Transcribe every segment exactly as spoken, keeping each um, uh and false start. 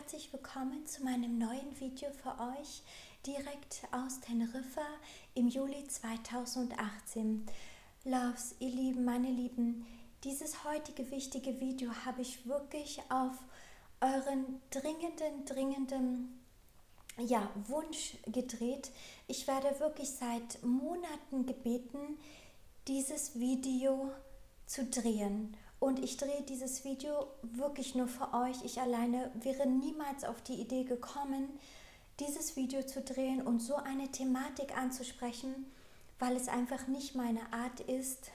herzlich willkommen zu meinem neuen Video für euch, direkt aus Teneriffa im Juli zweitausendachtzehn. Loves, ihr Lieben, meine Lieben, dieses heutige wichtige Video habe ich wirklich auf euren dringenden, dringenden ja, Wunsch gedreht. Ich werde wirklich seit Monaten gebeten, dieses Video zu drehen. Und ich drehe dieses Video wirklich nur für euch. Ich alleine wäre niemals auf die Idee gekommen, dieses Video zu drehen und so eine Thematik anzusprechen, weil es einfach nicht meine Art ist,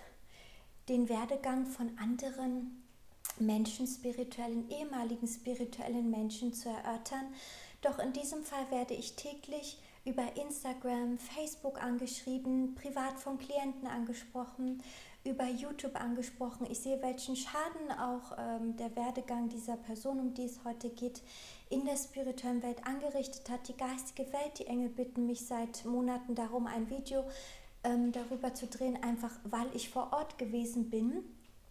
den Werdegang von anderen Menschen, spirituellen, ehemaligen spirituellen Menschen zu erörtern. Doch in diesem Fall werde ich täglich über Instagram, Facebook angeschrieben, privat von Klienten angesprochen, über YouTube angesprochen. Ich sehe, welchen Schaden auch ähm, der Werdegang dieser Person, um die es heute geht, in der spirituellen Welt angerichtet hat. Die geistige Welt, die Engel bitten mich seit Monaten darum, ein Video ähm, darüber zu drehen, einfach weil ich vor Ort gewesen bin,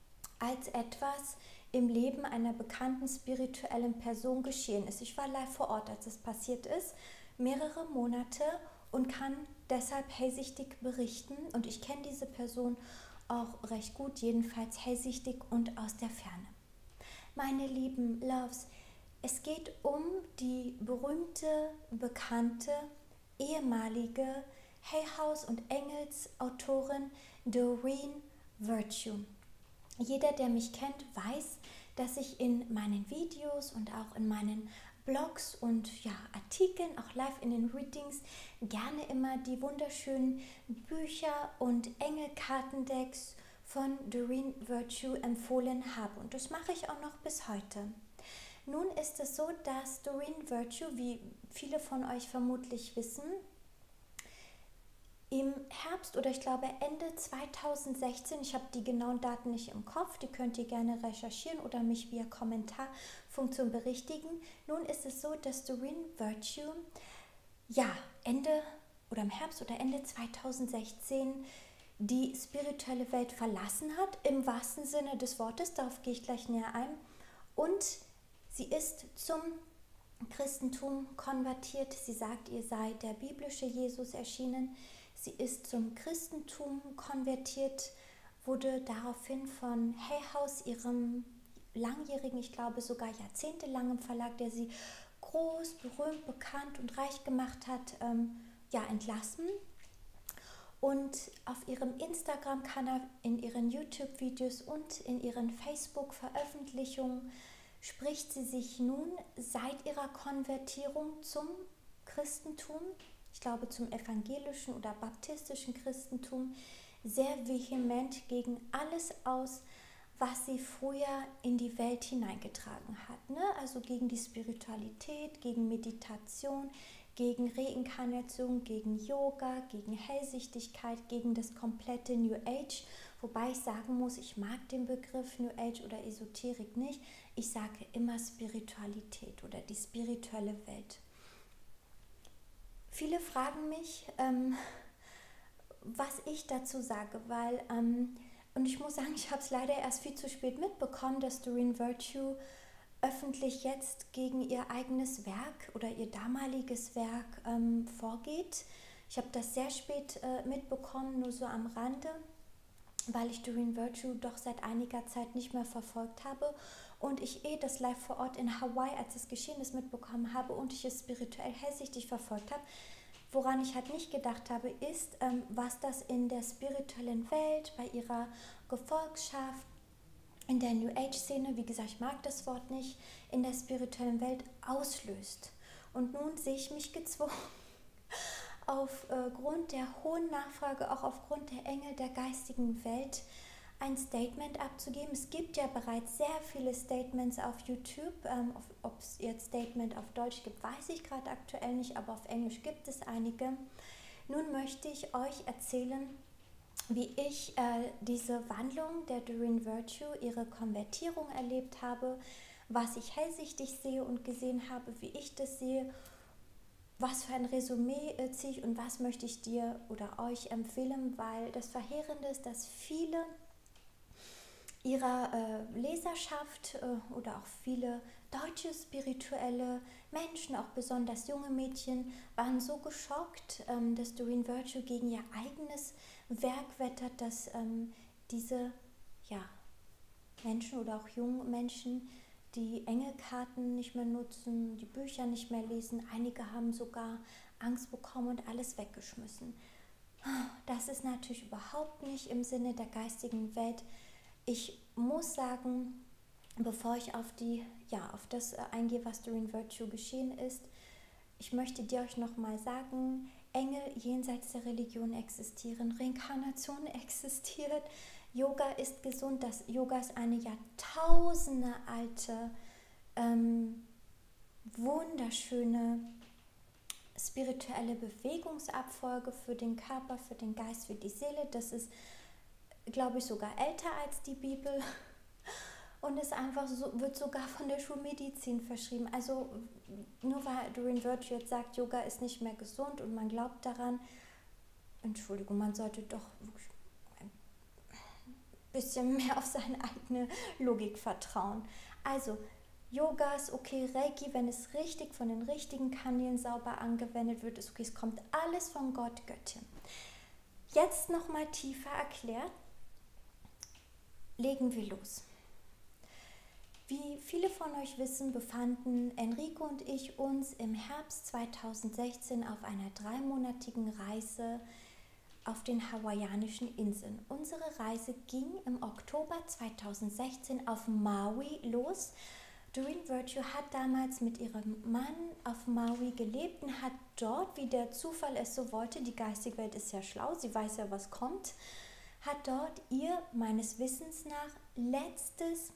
als etwas im Leben einer bekannten spirituellen Person geschehen ist. Ich war live vor Ort, als es passiert ist, mehrere Monate, und kann deshalb hellsichtig berichten. Und ich kenne diese Person auch recht gut, jedenfalls hellsichtig und aus der Ferne. Meine lieben Loves, es geht um die berühmte, bekannte, ehemalige Hay House und Engels Autorin Doreen Virtue. Jeder, der mich kennt, weiß, dass ich in meinen Videos und auch in meinen Blogs und ja, Artikeln, auch live in den Readings, gerne immer die wunderschönen Bücher und Engelkartendecks von Doreen Virtue empfohlen habe. Und das mache ich auch noch bis heute. Nun ist es so, dass Doreen Virtue, wie viele von euch vermutlich wissen, im Herbst oder ich glaube Ende zweitausendsechzehn, ich habe die genauen Daten nicht im Kopf, die könnt ihr gerne recherchieren oder mich via Kommentarfunktion berichtigen. Nun ist es so, dass Doreen Virtue ja Ende oder im Herbst oder Ende zweitausendsechzehn die spirituelle Welt verlassen hat, im wahrsten Sinne des Wortes, darauf gehe ich gleich näher ein, und sie ist zum Christentum konvertiert. Sie sagt, ihr sei der biblische Jesus erschienen. Sie ist zum Christentum konvertiert, wurde daraufhin von Hay House, ihrem langjährigen, ich glaube sogar jahrzehntelangen Verlag, der sie groß, berühmt, bekannt und reich gemacht hat, ähm, ja, entlassen. Und auf ihrem Instagram-Kanal, in ihren YouTube-Videos und in ihren Facebook-Veröffentlichungen spricht sie sich nun seit ihrer Konvertierung zum Christentum, ich glaube zum evangelischen oder baptistischen Christentum, sehr vehement gegen alles aus, was sie früher in die Welt hineingetragen hat. Ne? Also gegen die Spiritualität, gegen Meditation, gegen Reinkarnation, gegen Yoga, gegen Hellsichtigkeit, gegen das komplette New Age. Wobei ich sagen muss, ich mag den Begriff New Age oder Esoterik nicht. Ich sage immer Spiritualität oder die spirituelle Welt. Viele fragen mich, ähm, was ich dazu sage, weil, ähm, und ich muss sagen, ich habe es leider erst viel zu spät mitbekommen, dass Doreen Virtue öffentlich jetzt gegen ihr eigenes Werk oder ihr damaliges Werk ähm, vorgeht. Ich habe das sehr spät äh, mitbekommen, nur so am Rande, weil ich Doreen Virtue doch seit einiger Zeit nicht mehr verfolgt habe und ich eh das live vor Ort in Hawaii, als es geschehen ist, mitbekommen habe und ich es spirituell hellsichtig verfolgt habe. Woran ich halt nicht gedacht habe, ist, ähm, was das in der spirituellen Welt, bei ihrer Gefolgschaft, in der New Age-Szene, wie gesagt, ich mag das Wort nicht, in der spirituellen Welt auslöst. Und nun sehe ich mich gezwungen, aufgrund der hohen Nachfrage, auch aufgrund der Engel der geistigen Welt, ein Statement abzugeben. Es gibt ja bereits sehr viele Statements auf YouTube. Ähm, ob es jetzt Statement auf Deutsch gibt, weiß ich gerade aktuell nicht, aber auf Englisch gibt es einige. Nun möchte ich euch erzählen, wie ich äh, diese Wandlung der Doreen Virtue, ihre Konvertierung erlebt habe, was ich hellsichtig sehe und gesehen habe, wie ich das sehe, was für ein Resümee äh, ziehe ich und was möchte ich dir oder euch empfehlen, weil das Verheerende ist, dass viele ihrer äh, Leserschaft äh, oder auch viele deutsche spirituelle Menschen, auch besonders junge Mädchen, waren so geschockt, ähm, dass Doreen Virtue gegen ihr eigenes Werk wettert, dass ähm, diese ja, Menschen oder auch junge Menschen die Engelkarten nicht mehr nutzen, die Bücher nicht mehr lesen. Einige haben sogar Angst bekommen und alles weggeschmissen. Das ist natürlich überhaupt nicht im Sinne der geistigen Welt. Ich muss sagen, bevor ich auf, die, ja, auf das eingehe, was Doreen Virtue geschehen ist, ich möchte dir euch nochmal sagen, Engel jenseits der Religion existieren, Reinkarnation existiert, Yoga ist gesund, das Yoga ist eine Jahrtausende alte, ähm, wunderschöne spirituelle Bewegungsabfolge für den Körper, für den Geist, für die Seele. Das ist, glaube ich, sogar älter als die Bibel und ist einfach so, wird sogar von der Schulmedizin verschrieben. Also nur weil Doreen Virtue jetzt sagt, Yoga ist nicht mehr gesund und man glaubt daran, Entschuldigung, man sollte doch ein bisschen mehr auf seine eigene Logik vertrauen. Also Yoga ist okay, Reiki, wenn es richtig von den richtigen Kanälen sauber angewendet wird, ist okay. Es kommt alles von Gott, Göttin. Jetzt nochmal tiefer erklärt, legen wir los. Wie viele von euch wissen, befanden Enrico und ich uns im Herbst zweitausendsechzehn auf einer dreimonatigen Reise auf den hawaiianischen Inseln. Unsere Reise ging im Oktober zweitausendsechzehn auf Maui los. Doreen Virtue hat damals mit ihrem Mann auf Maui gelebt und hat dort, wie der Zufall es so wollte, die geistige Welt ist ja schlau, sie weiß ja, was kommt, hat dort ihr, meines Wissens nach, letztes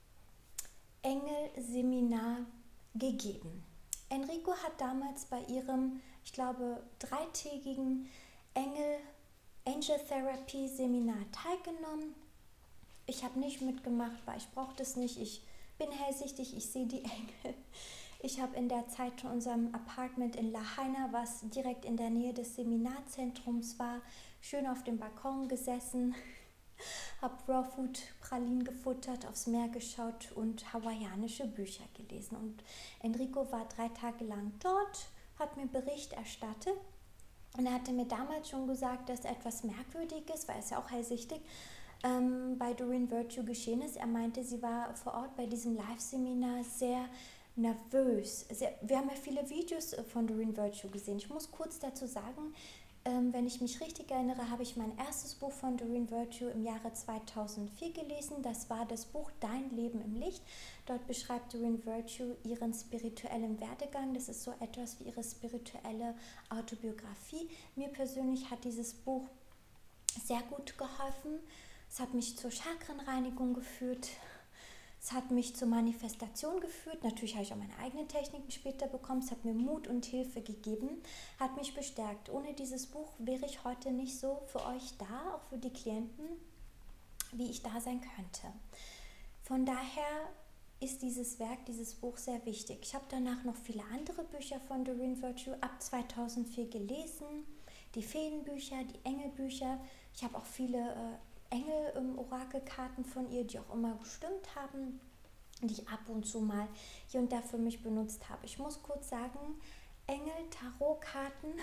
Engelseminar gegeben. Enrico hat damals bei ihrem, ich glaube, dreitägigen Engel Angel Therapy Seminar teilgenommen. Ich habe nicht mitgemacht, weil ich brauchte es nicht. Ich bin hellsichtig, ich sehe die Engel. Ich habe in der Zeit in unserem Apartment in Lahaina, was direkt in der Nähe des Seminarzentrums war, schön auf dem Balkon gesessen, habe Raw Food Pralinen gefuttert, aufs Meer geschaut und hawaiianische Bücher gelesen. Und Enrico war drei Tage lang dort, hat mir Bericht erstattet und er hatte mir damals schon gesagt, dass etwas Merkwürdiges, weil er ist ja auch hellsichtig, ähm, bei Doreen Virtue geschehen ist. Er meinte, sie war vor Ort bei diesem Live-Seminar sehr nervös. Sehr, wir haben ja viele Videos von Doreen Virtue gesehen. Ich muss kurz dazu sagen, ähm, wenn ich mich richtig erinnere, habe ich mein erstes Buch von Doreen Virtue im Jahre zweitausendvier gelesen. Das war das Buch Dein Leben im Licht. Dort beschreibt Doreen Virtue ihren spirituellen Werdegang. Das ist so etwas wie ihre spirituelle Autobiografie. Mir persönlich hat dieses Buch sehr gut geholfen. Es hat mich zur Chakrenreinigung geführt. Es hat mich zur Manifestation geführt. Natürlich habe ich auch meine eigenen Techniken später bekommen. Es hat mir Mut und Hilfe gegeben, hat mich bestärkt. Ohne dieses Buch wäre ich heute nicht so für euch da, auch für die Klienten, wie ich da sein könnte. Von daher ist dieses Werk, dieses Buch sehr wichtig. Ich habe danach noch viele andere Bücher von Doreen Virtue ab zweitausendvier gelesen. Die Feenbücher, die Engelbücher. Ich habe auch viele äh, Engel-Orakelkarten von ihr, die auch immer gestimmt haben, die ich ab und zu mal hier und da für mich benutzt habe. Ich muss kurz sagen, Engel-Tarotkarten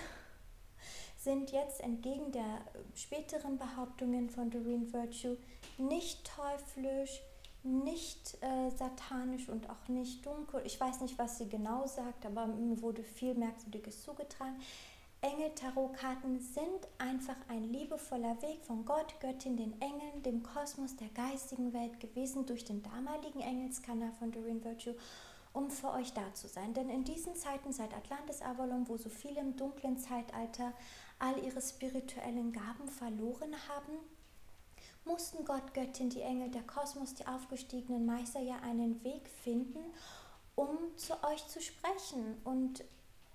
sind jetzt entgegen der späteren Behauptungen von Doreen Virtue nicht teuflisch, nicht äh, satanisch und auch nicht dunkel. Ich weiß nicht, was sie genau sagt, aber mir wurde viel Merkwürdiges zugetragen. Engel-Tarotkarten sind einfach ein liebevoller Weg von Gott, Göttin, den Engeln, dem Kosmos, der geistigen Welt gewesen durch den damaligen Engelskanal von Doreen Virtue, um für euch da zu sein. Denn in diesen Zeiten, seit Atlantis Avalon, wo so viele im dunklen Zeitalter all ihre spirituellen Gaben verloren haben, mussten Gott, Göttin, die Engel, der Kosmos, die aufgestiegenen Meister ja einen Weg finden, um zu euch zu sprechen. Und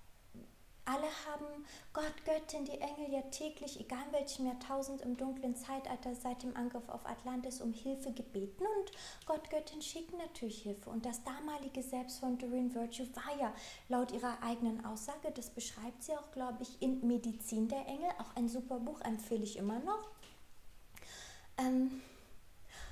alle haben Gott, Göttin, die Engel ja täglich, egal in welchem Jahrtausend im dunklen Zeitalter seit dem Angriff auf Atlantis, um Hilfe gebeten. Und Gott, Göttin schicken natürlich Hilfe. Und das damalige Selbst von Doreen Virtue war ja laut ihrer eigenen Aussage, das beschreibt sie auch, glaube ich, in Medizin der Engel, auch ein super Buch, empfehle ich immer noch. Ähm,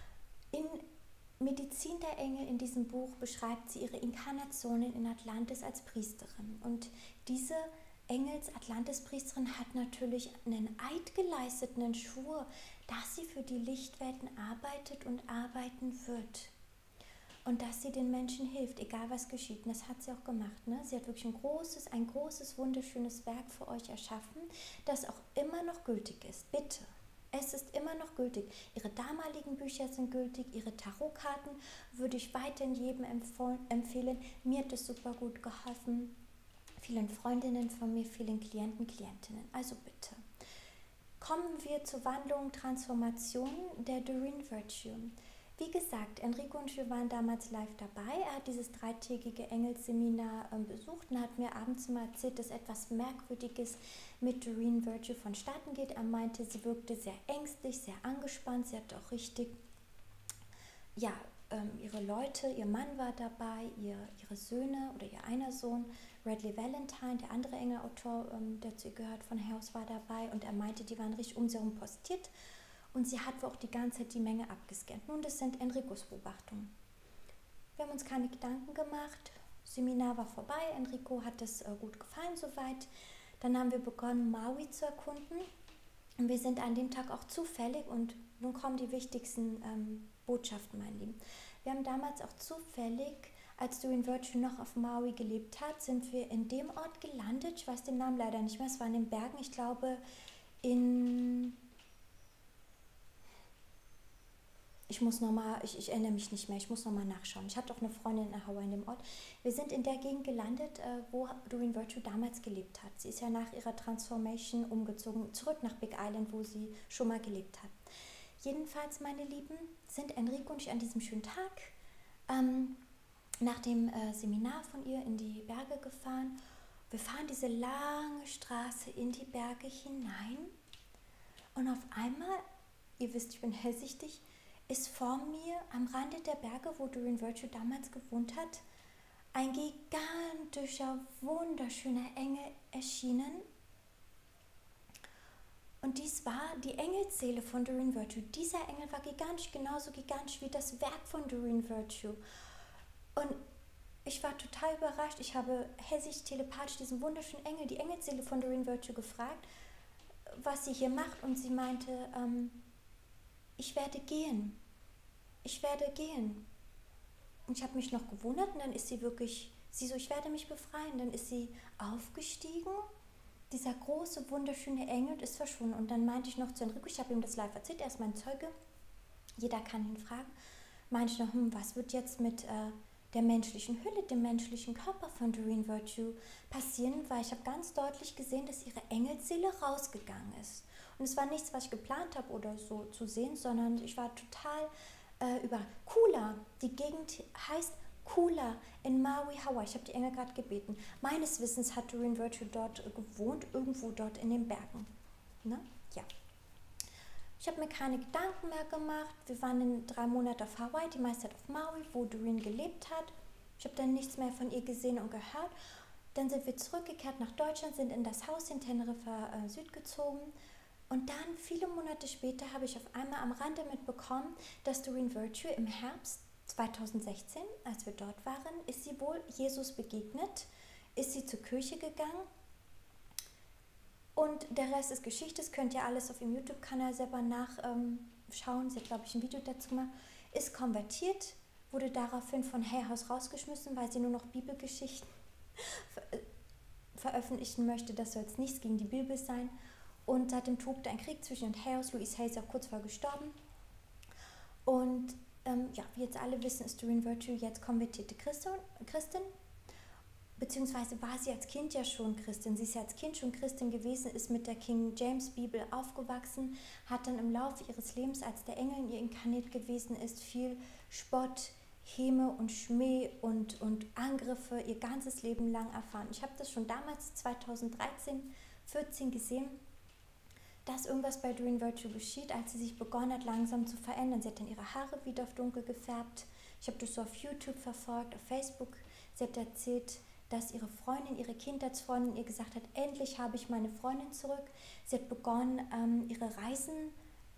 In Medizin der Engel in diesem Buch beschreibt sie ihre Inkarnationen in Atlantis als Priesterin. Und diese Engels-Atlantis-Priesterin hat natürlich einen Eid geleistet, einen Schwur, dass sie für die Lichtwelten arbeitet und arbeiten wird. Und dass sie den Menschen hilft, egal was geschieht. Und das hat sie auch gemacht. Ne? Sie hat wirklich ein großes, ein großes, wunderschönes Werk für euch erschaffen, das auch immer noch gültig ist. Bitte. Es ist immer noch gültig. Ihre damaligen Bücher sind gültig, ihre Tarotkarten würde ich weiterhin jedem empfehlen. Mir hat es super gut geholfen. Vielen Freundinnen von mir, vielen Klienten, Klientinnen. Also bitte. Kommen wir zur Wandlung, Transformation der Doreen Virtue. Wie gesagt, Enrico und ich waren damals live dabei. Er hat dieses dreitägige Engelsseminar äh, besucht und hat mir abends mal erzählt, dass etwas Merkwürdiges mit Doreen Virtue vonstatten geht. Er meinte, sie wirkte sehr ängstlich, sehr angespannt. Sie hat auch richtig, ja, ähm, ihre Leute, ihr Mann war dabei, ihr, ihre Söhne oder ihr einer Sohn, Radley Valentine, der andere Engelautor, ähm, der zu ihr gehört, von Haus war dabei. Und er meinte, die waren richtig um sie herum postiert. Und sie hat auch die ganze Zeit die Menge abgescannt. Nun, das sind Enricos Beobachtungen. Wir haben uns keine Gedanken gemacht. Das Seminar war vorbei. Enrico hat es äh, gut gefallen soweit. Dann haben wir begonnen, Maui zu erkunden. Und wir sind an dem Tag auch zufällig, und nun kommen die wichtigsten ähm, Botschaften, mein Lieben. Wir haben damals auch zufällig, als Doreen Virtue noch auf Maui gelebt hat, sind wir in dem Ort gelandet. Ich weiß den Namen leider nicht mehr. Es war in den Bergen, ich glaube in... Ich muss nochmal, ich, ich erinnere mich nicht mehr, ich muss nochmal nachschauen. Ich hatte auch eine Freundin in Hawaii in dem Ort. Wir sind in der Gegend gelandet, äh, wo Doreen Virtue damals gelebt hat. Sie ist ja nach ihrer Transformation umgezogen, zurück nach Big Island, wo sie schon mal gelebt hat. Jedenfalls, meine Lieben, sind Enrico und ich an diesem schönen Tag ähm, nach dem äh, Seminar von ihr in die Berge gefahren. Wir fahren diese lange Straße in die Berge hinein und auf einmal, ihr wisst, ich bin hellsichtig, ist vor mir am Rande der Berge, wo Doreen Virtue damals gewohnt hat, ein gigantischer, wunderschöner Engel erschienen. Und dies war die Engelsseele von Doreen Virtue. Dieser Engel war gigantisch, genauso gigantisch wie das Werk von Doreen Virtue. Und ich war total überrascht. Ich habe hellsichtig telepathisch diesen wunderschönen Engel, die Engelsseele von Doreen Virtue, gefragt, was sie hier macht. Und sie meinte, ähm, ich werde gehen. Ich werde gehen. Und ich habe mich noch gewundert und dann ist sie wirklich, sie so, ich werde mich befreien. Dann ist sie aufgestiegen, dieser große, wunderschöne Engel ist verschwunden. Und dann meinte ich noch zu Enrico, ich habe ihm das live erzählt, er ist mein Zeuge, jeder kann ihn fragen, meinte ich noch, hm, was wird jetzt mit äh, der menschlichen Hülle, dem menschlichen Körper von Doreen Virtue passieren, weil ich habe ganz deutlich gesehen, dass ihre Engelsseele rausgegangen ist. Und es war nichts, was ich geplant habe oder so zu sehen, sondern ich war total äh, über Kula. Die Gegend heißt Kula in Maui, Hawaii. Ich habe die Engel gerade gebeten. Meines Wissens hat Doreen Virtue dort gewohnt, irgendwo dort in den Bergen. Ne? Ja. Ich habe mir keine Gedanken mehr gemacht. Wir waren in drei Monaten auf Hawaii, die meiste Zeit auf Maui, wo Doreen gelebt hat. Ich habe dann nichts mehr von ihr gesehen und gehört. Dann sind wir zurückgekehrt nach Deutschland, sind in das Haus in Teneriffa äh, Süd gezogen. Und dann, viele Monate später, habe ich auf einmal am Rande mitbekommen, dass Doreen Virtue im Herbst zweitausendsechzehn, als wir dort waren, ist sie wohl Jesus begegnet, ist sie zur Kirche gegangen. Und der Rest ist Geschichte, das könnt ihr alles auf ihrem YouTube-Kanal selber nachschauen. Ähm, sie hat, glaube ich, ein Video dazu gemacht. Ist konvertiert, wurde daraufhin von Hay House rausgeschmissen, weil sie nur noch Bibelgeschichten ver veröffentlichen möchte. Das soll jetzt nichts gegen die Bibel sein. Und seitdem tobte ein Krieg zwischen den Hayes. Louise Hay ist auch kurz vorher gestorben. Und ähm, ja, wie jetzt alle wissen, ist Doreen Virtue jetzt konvertierte Christin, Christin. Beziehungsweise war sie als Kind ja schon Christin. Sie ist ja als Kind schon Christin gewesen, ist mit der King James Bibel aufgewachsen, hat dann im Laufe ihres Lebens, als der Engel in ihr inkarniert gewesen ist, viel Spott, Häme und Schmäh und, und Angriffe ihr ganzes Leben lang erfahren. Ich habe das schon damals, zweitausenddreizehn, vierzehn gesehen, dass irgendwas bei Doreen Virtue geschieht, als sie sich begonnen hat, langsam zu verändern. Sie hat dann ihre Haare wieder auf dunkel gefärbt. Ich habe das so auf YouTube verfolgt, auf Facebook. Sie hat erzählt, dass ihre Freundin, ihre Kindheitsfreundin ihr gesagt hat, endlich habe ich meine Freundin zurück. Sie hat begonnen, ähm, ihre Reisen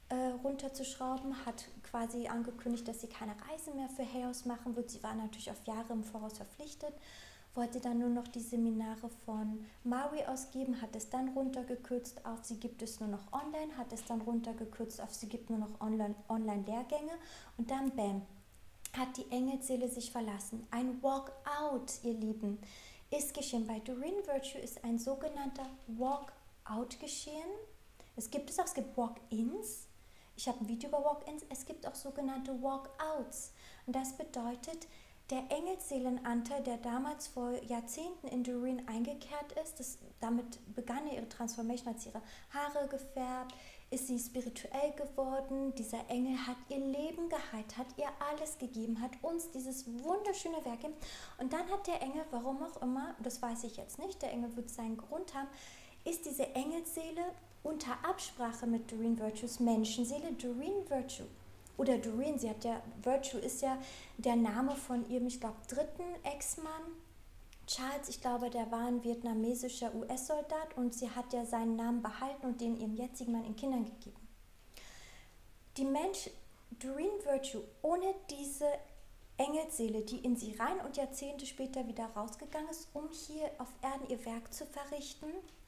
äh, runterzuschrauben, hat quasi angekündigt, dass sie keine Reise mehr für Chaos machen wird. Sie war natürlich auf Jahre im Voraus verpflichtet, wollte dann nur noch die Seminare von Maui ausgeben, hat es dann runtergekürzt auf, sie gibt es nur noch online, hat es dann runtergekürzt auf, sie gibt nur noch online, Online-Lehrgänge und dann bam, hat die Engelsseele sich verlassen. Ein Walkout, ihr Lieben, ist geschehen. Bei Doreen Virtue ist ein sogenannter Walkout geschehen. Es gibt es auch, es gibt Walk-ins. Ich habe ein Video über Walk-ins. Es gibt auch sogenannte Walkouts. Und das bedeutet, der Engelsseelenanteil, der damals vor Jahrzehnten in Doreen eingekehrt ist, das, damit begann ihre Transformation, hat sie ihre Haare gefärbt, ist sie spirituell geworden. Dieser Engel hat ihr Leben geheilt, hat ihr alles gegeben, hat uns dieses wunderschöne Werk gegeben. Und dann hat der Engel, warum auch immer, das weiß ich jetzt nicht, der Engel wird seinen Grund haben, ist diese Engelsseele unter Absprache mit Doreen Virtues Menschenseele, Doreen Virtue, oder Doreen, sie hat ja, Virtue ist ja der Name von ihrem, ich glaube, dritten Ex-Mann, Charles, ich glaube, der war ein vietnamesischer U S-Soldat und sie hat ja seinen Namen behalten und den ihrem jetzigen Mann in Kindern gegeben. Die Mensch, Doreen Virtue, ohne diese Engelsseele, die in sie rein und Jahrzehnte später wieder rausgegangen ist, um hier auf Erden ihr Werk zu verrichten,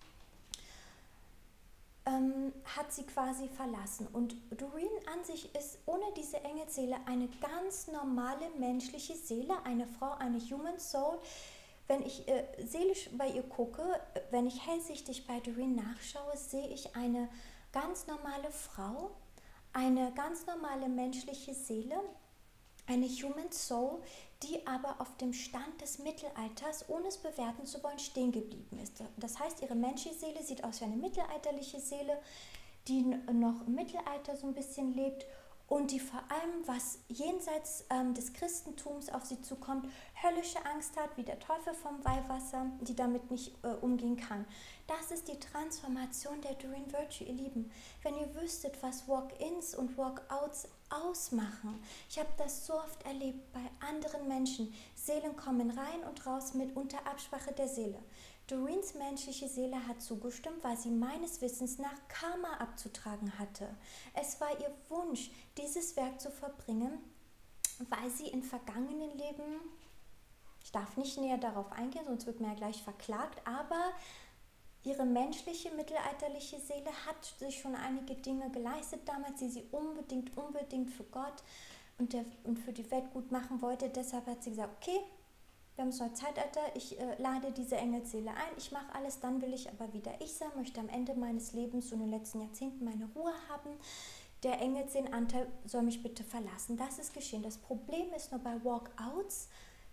ähm, hat sie quasi verlassen. Und Doreen an sich ist ohne diese Engelsseele eine ganz normale menschliche Seele, eine Frau, eine Human Soul. Wenn ich äh, seelisch bei ihr gucke, wenn ich hellsichtig bei Doreen nachschaue, sehe ich eine ganz normale Frau, eine ganz normale menschliche Seele, eine Human Soul, die aber auf dem Stand des Mittelalters, ohne es bewerten zu wollen, stehen geblieben ist. Das heißt, ihre menschliche Seele sieht aus wie eine mittelalterliche Seele, die noch im Mittelalter so ein bisschen lebt und die vor allem, was jenseits ähm, des Christentums auf sie zukommt, höllische Angst hat, wie der Teufel vom Weihwasser, die damit nicht äh, umgehen kann. Das ist die Transformation der Doreen Virtue, ihr Lieben. Wenn ihr wüsstet, was Walk-ins und Walk-outs ausmachen. Ich habe das so oft erlebt bei anderen Menschen. Seelen kommen rein und raus mit unter Absprache der Seele. Doreens menschliche Seele hat zugestimmt, weil sie meines Wissens nach Karma abzutragen hatte. Es war ihr Wunsch, dieses Werk zu verbringen, weil sie in vergangenen Leben, ich darf nicht näher darauf eingehen, sonst wird mir ja gleich verklagt, aber ihre menschliche, mittelalterliche Seele hat sich schon einige Dinge geleistet damals, die sie unbedingt, unbedingt für Gott und, der, und für die Welt gut machen wollte. Deshalb hat sie gesagt, okay, wir haben so ein Zeitalter, ich äh, lade diese Engelsseele ein, ich mache alles, dann will ich aber wieder ich sein, möchte am Ende meines Lebens und in den letzten Jahrzehnten meine Ruhe haben. Der Engelsseelenanteil soll mich bitte verlassen. Das ist geschehen. Das Problem ist nur bei Walkouts,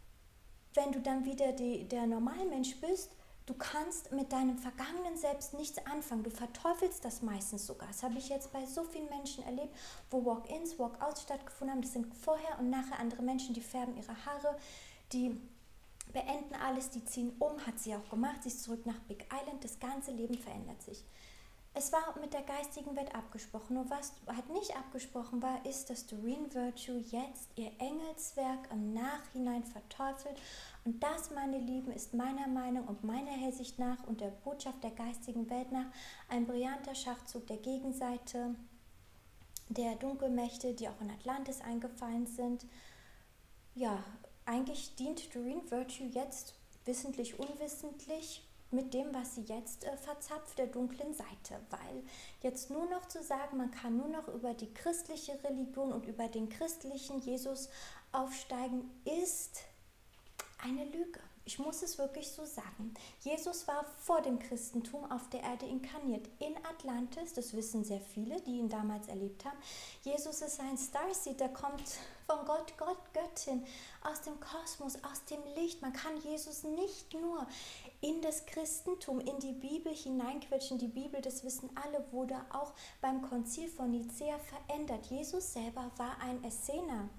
wenn du dann wieder die, der Normalmensch bist, du kannst mit deinem vergangenen Selbst nichts anfangen. Du verteufelst das meistens sogar. Das habe ich jetzt bei so vielen Menschen erlebt, wo Walk-ins, Walk-outs stattgefunden haben. Das sind vorher und nachher andere Menschen, die färben ihre Haare, die beenden alles, die ziehen um, hat sie auch gemacht. Sie ist zurück nach Big Island. Das ganze Leben verändert sich. Es war mit der geistigen Welt abgesprochen. Nur was halt nicht abgesprochen war, ist, dass Doreen Virtue jetzt ihr Engelswerk im Nachhinein verteufelt. Und das, meine Lieben, ist meiner Meinung und meiner Hellsicht nach und der Botschaft der geistigen Welt nach ein brillanter Schachzug der Gegenseite, der Dunkelmächte, die auch in Atlantis eingefallen sind. Ja, eigentlich dient Doreen Virtue jetzt wissentlich, unwissentlich mit dem, was sie jetzt äh, verzapft, der dunklen Seite, weil jetzt nur noch zu sagen, man kann nur noch über die christliche Religion und über den christlichen Jesus aufsteigen, ist eine Lüge. Ich muss es wirklich so sagen. Jesus war vor dem Christentum auf der Erde inkarniert, in Atlantis, das wissen sehr viele, die ihn damals erlebt haben. Jesus ist ein Starseed, der kommt von Gott, Gott, Göttin, aus dem Kosmos, aus dem Licht. Man kann Jesus nicht nur in das Christentum, in die Bibel hineinquetschen. Die Bibel, das wissen alle, wurde auch beim Konzil von Nicäa verändert. Jesus selber war ein Essener.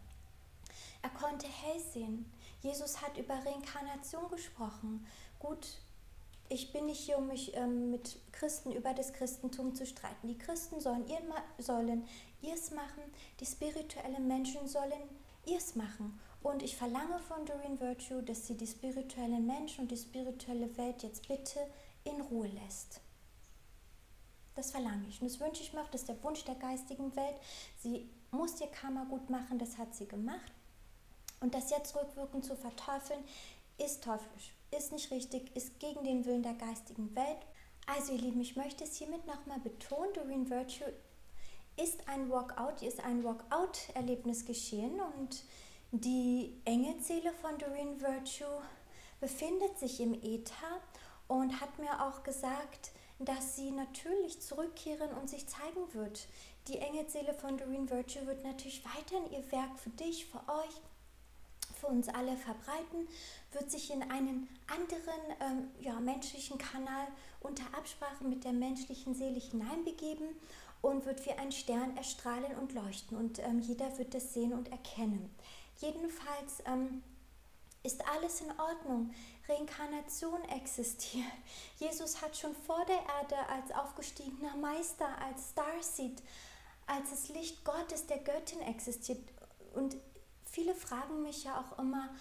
Er konnte hell sehen. Jesus hat über Reinkarnation gesprochen. Gut, ich bin nicht hier, um mich ähm, mit Christen über das Christentum zu streiten. Die Christen sollen ihr sollen ihrs machen, die spirituellen Menschen sollen ihrs machen. Und ich verlange von Doreen Virtue, dass sie die spirituellen Menschen und die spirituelle Welt jetzt bitte in Ruhe lässt. Das verlange ich. Und das wünsche ich mir auch, das ist der Wunsch der geistigen Welt. Sie muss ihr Karma gut machen, das hat sie gemacht. Und das jetzt rückwirkend zu verteufeln, ist teuflisch, ist nicht richtig, ist gegen den Willen der geistigen Welt. Also ihr Lieben, ich möchte es hiermit nochmal betonen, Doreen Virtue ist ein Walkout, ist ein Walkout-Erlebnis geschehen und die Engelsseele von Doreen Virtue befindet sich im Äther und hat mir auch gesagt, dass sie natürlich zurückkehren und sich zeigen wird. Die Engelsseele von Doreen Virtue wird natürlich weiterhin ihr Werk für dich, für euch, für uns alle verbreiten, wird sich in einen anderen ähm, ja, menschlichen Kanal unter Absprache mit der menschlichen Seele hineinbegeben und wird wie ein Stern erstrahlen und leuchten und ähm, jeder wird das sehen und erkennen. Jedenfalls ähm, ist alles in Ordnung. Reinkarnation existiert. Jesus hat schon vor der Erde als aufgestiegener Meister, als Starseed, als das Licht Gottes, der Göttin existiert. Und viele fragen mich ja auch immer,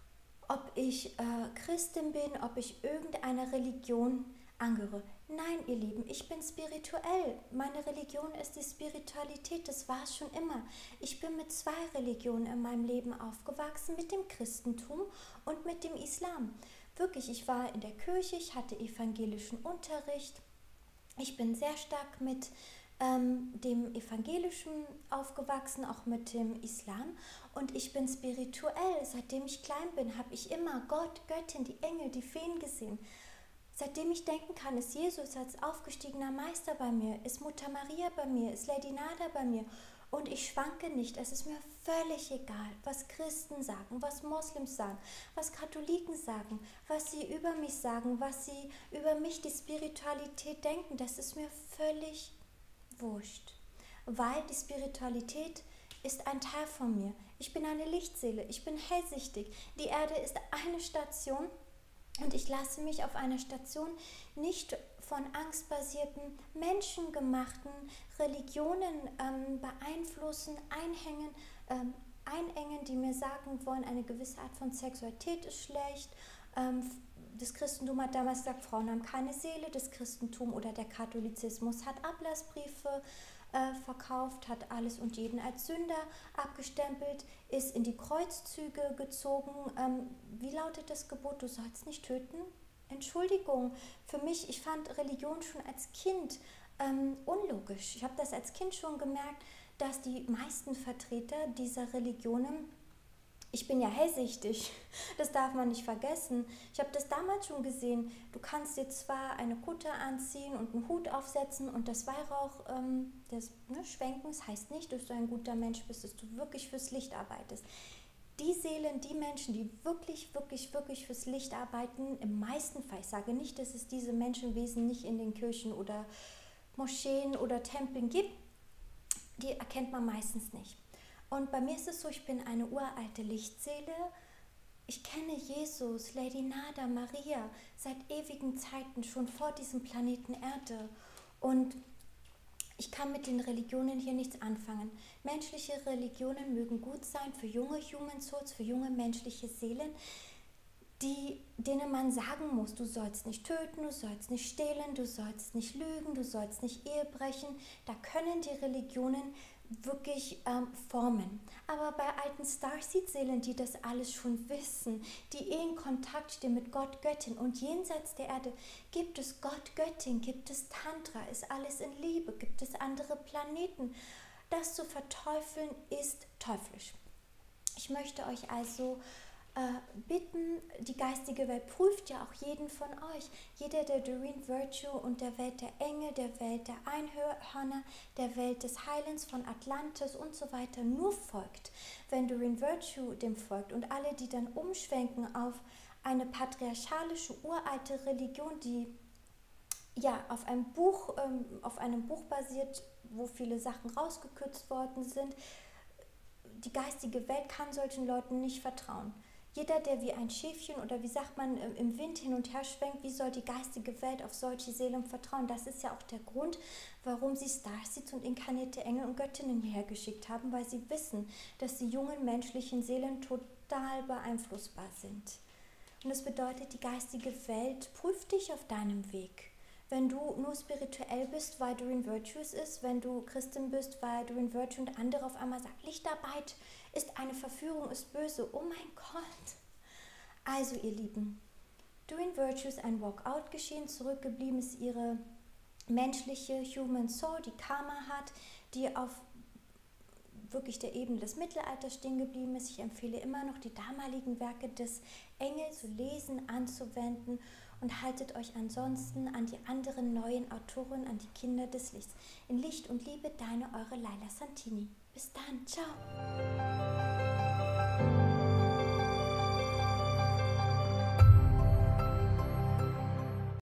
ob ich äh, Christin bin, ob ich irgendeiner Religion angehöre. Nein, ihr Lieben, ich bin spirituell. Meine Religion ist die Spiritualität, das war es schon immer. Ich bin mit zwei Religionen in meinem Leben aufgewachsen, mit dem Christentum und mit dem Islam. Wirklich, ich war in der Kirche, ich hatte evangelischen Unterricht. Ich bin sehr stark mit ähm, dem Evangelischen aufgewachsen, auch mit dem Islam. Und ich bin spirituell. Seitdem ich klein bin, habe ich immer Gott, Göttin, die Engel, die Feen gesehen. Seitdem ich denken kann, ist Jesus als aufgestiegener Meister bei mir, ist Mutter Maria bei mir, ist Lady Nada bei mir. Und ich schwanke nicht. Es ist mir völlig egal, was Christen sagen, was Moslems sagen, was Katholiken sagen, was sie über mich sagen, was sie über mich, die Spiritualität denken. Das ist mir völlig wurscht. Weil die Spiritualität ist ein Teil von mir. Ich bin eine Lichtseele, ich bin hellsichtig. Die Erde ist eine Station. Und ich lasse mich auf einer Station nicht von angstbasierten, menschengemachten Religionen ähm, beeinflussen, einhängen, ähm, einengen, die mir sagen wollen, eine gewisse Art von Sexualität ist schlecht. Ähm, das Christentum hat damals gesagt, Frauen haben keine Seele. Das Christentum oder der Katholizismus hat Ablassbriefe äh, verkauft, hat alles und jeden als Sünder abgestempelt, ist in die Kreuzzüge gezogen. Ähm, wie lautet das Gebot? Du sollst nicht töten? Entschuldigung, für mich, ich fand Religion schon als Kind ähm, unlogisch. Ich habe das als Kind schon gemerkt, dass die meisten Vertreter dieser Religionen, ich bin ja hellsichtig, das darf man nicht vergessen. Ich habe das damals schon gesehen. Du kannst dir zwar eine Kutte anziehen und einen Hut aufsetzen und das Weihrauch ähm, das, ne, schwenken. Das heißt nicht, dass du ein guter Mensch bist, dass du wirklich fürs Licht arbeitest. Die Seelen, die Menschen, die wirklich, wirklich, wirklich fürs Licht arbeiten, im meisten Fall, ich sage nicht, dass es diese Menschenwesen nicht in den Kirchen oder Moscheen oder Tempeln gibt, die erkennt man meistens nicht. Und bei mir ist es so, ich bin eine uralte Lichtseele. Ich kenne Jesus, Lady Nada, Maria seit ewigen Zeiten, schon vor diesem Planeten Erde. Und ich kann mit den Religionen hier nichts anfangen. Menschliche Religionen mögen gut sein für junge Human Souls, für junge menschliche Seelen, die, denen man sagen muss, du sollst nicht töten, du sollst nicht stehlen, du sollst nicht lügen, du sollst nicht Ehe brechen. Da können die Religionen wirklich ähm, formen. Aber bei alten Starseed-Seelen, die das alles schon wissen, die eh in Kontakt stehen mit Gott, Göttin und jenseits der Erde, gibt es Gott, Göttin, gibt es Tantra, ist alles in Liebe, gibt es andere Planeten. Das zu verteufeln ist teuflisch. Ich möchte euch also äh, bitten, die geistige Welt prüft ja auch jeden von euch. Jeder der Doreen Virtue und der Welt der Engel, der Welt der Einhörner, der Welt des Heilens von Atlantis und so weiter nur folgt. Wenn Doreen Virtue dem folgt und alle, die dann umschwenken auf eine patriarchalische, uralte Religion, die ja auf einem Buch, ähm, auf einem Buch basiert, wo viele Sachen rausgekürzt worden sind, die geistige Welt kann solchen Leuten nicht vertrauen. Jeder, der wie ein Schäfchen oder wie sagt man im Wind hin und her schwenkt, wie soll die geistige Welt auf solche Seelen vertrauen? Das ist ja auch der Grund, warum sie Starseeds und inkarnierte Engel und Göttinnen hierher geschickt haben, weil sie wissen, dass die jungen menschlichen Seelen total beeinflussbar sind. Und das bedeutet, die geistige Welt prüft dich auf deinem Weg. wenn du nur spirituell bist, weil Doreen Virtues ist, wenn du Christin bist, weil Doreen Virtue und andere auf einmal sagen, Lichtarbeit ist eine Verführung, ist böse. Oh mein Gott. Also ihr Lieben, Doreen Virtue ist ein Walkout geschehen, zurückgeblieben ist ihre menschliche Human Soul, die Karma hat, die auf wirklich der Ebene des Mittelalters stehen geblieben ist. Ich empfehle immer noch, die damaligen Werke des Engels zu lesen, anzuwenden und haltet euch ansonsten an die anderen neuen Autoren, an die Kinder des Lichts. In Licht und Liebe, deine, eure Laila Santini. Bis dann, ciao!